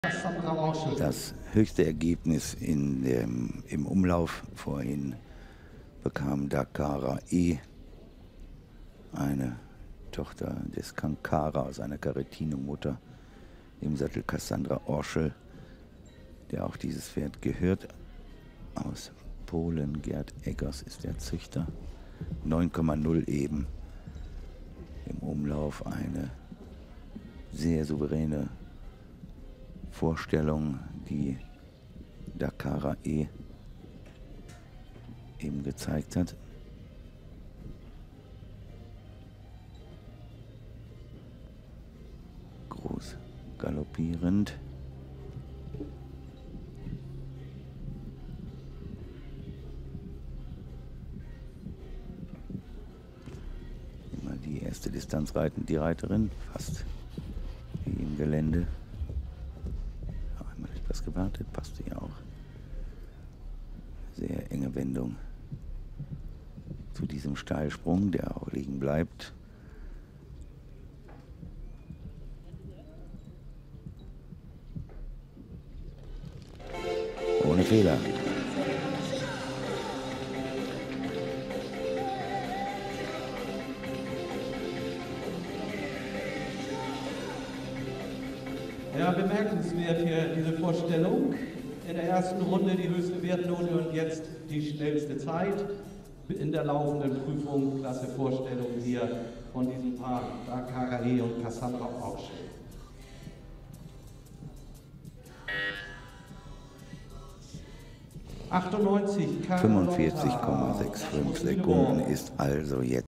Das höchste Ergebnis im Umlauf vorhin bekam Dakara E, eine Tochter des Kankara aus einer Carettino-Mutter, im Sattel Cassandra Orschel, der auch dieses Pferd gehört, aus Polen. Gerd Eggers ist der Züchter. 9,0 eben im Umlauf, eine sehr souveräne Vorstellung, die Dakara E eben gezeigt hat. Groß galoppierend. Immer die erste Distanz reiten, die Reiterin, fast wie im Gelände. Einmal etwas gewartet, passte ja auch. Sehr enge Wendung zu diesem Steilsprung, der auch liegen bleibt. Ohne Fehler. Ja, bemerkenswert hier diese Vorstellung. In der ersten Runde die höchste Wertnote und jetzt die schnellste Zeit. In der laufenden Prüfung, klasse Vorstellung hier von diesem Paar, Dakara E und Cassandra Orschel. 45,65 Sekunden ist also jetzt